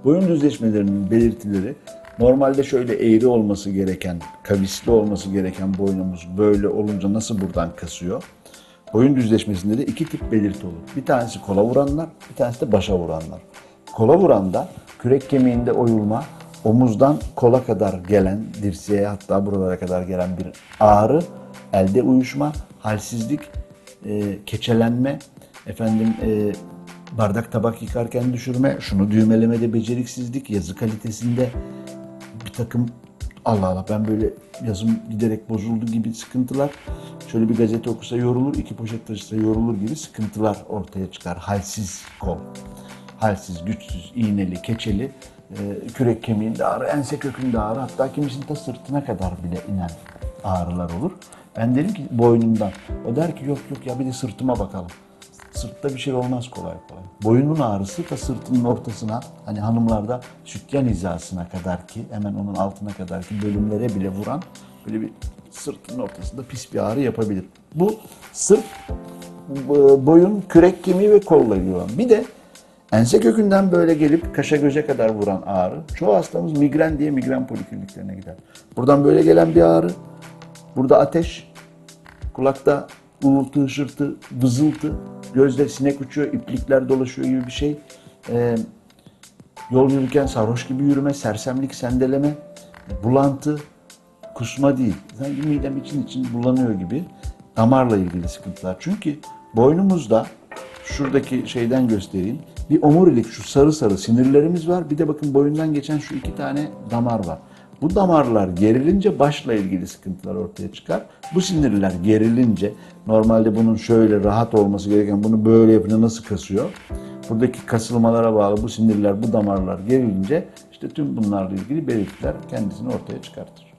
Boyun düzleşmelerinin belirtileri normalde şöyle eğri olması gereken, kavisli olması gereken boynumuz böyle olunca nasıl buradan kasıyor? Boyun düzleşmesinde de iki tip belirti olur. Bir tanesi kola vuranlar, bir tanesi de başa vuranlar. Kola vuranda kürek kemiğinde oyulma, omuzdan kola kadar gelen, dirseğe hatta buralara kadar gelen bir ağrı, elde uyuşma, halsizlik, keçelenme, bardak tabak yıkarken düşürme, şunu düğmelemede beceriksizlik, yazı kalitesinde bir takım Allah Allah ben böyle yazım giderek bozuldu gibi sıkıntılar. Şöyle bir gazete okusa yorulur, iki poşet taşısa yorulur gibi sıkıntılar ortaya çıkar. Halsiz kol, halsiz, güçsüz, iğneli, keçeli, kürek kemiğinde ağrı, ense kökünde ağrı, hatta kimisinin de sırtına kadar bile inen ağrılar olur. Ben derim ki boynumdan. O der ki yok ya bir de sırtıma bakalım. Sırtta bir şey olmaz kolay kolay. Boyunun ağrısı da sırtının ortasına, hani hanımlarda sütyen hizasına kadar ki hemen onun altına kadar ki bölümlere bile vuran böyle bir sırtının ortasında pis bir ağrı yapabilir. Bu sırt, boyun, kürek kemiği ve kolla ilgili olan. Bir de ense kökünden böyle gelip kaşa göze kadar vuran ağrı. Çoğu hastamız migren diye migren polikliniklerine gider. Buradan böyle gelen bir ağrı. Burada ateş, kulakta uğultu, hışırtı, vızıltı, gözde sinek uçuyor, iplikler dolaşıyor gibi bir şey. Yol yürürken sarhoş gibi yürüme, sersemlik, sendeleme, bulantı, kusma değil. Sanki midem için bulanıyor gibi damarla ilgili sıkıntılar. Çünkü boynumuzda şuradaki şeyden göstereyim. Bir omurilik, şu sarı sarı sinirlerimiz var. Bir de bakın boyundan geçen şu iki tane damar var. Bu damarlar gerilince başla ilgili sıkıntılar ortaya çıkar. Bu sinirler gerilince normalde bunun şöyle rahat olması gereken bunu böyle yapınca nasıl kasıyor? Buradaki kasılmalara bağlı bu sinirler, bu damarlar gerilince işte tüm bunlarla ilgili belirtiler kendisini ortaya çıkartır.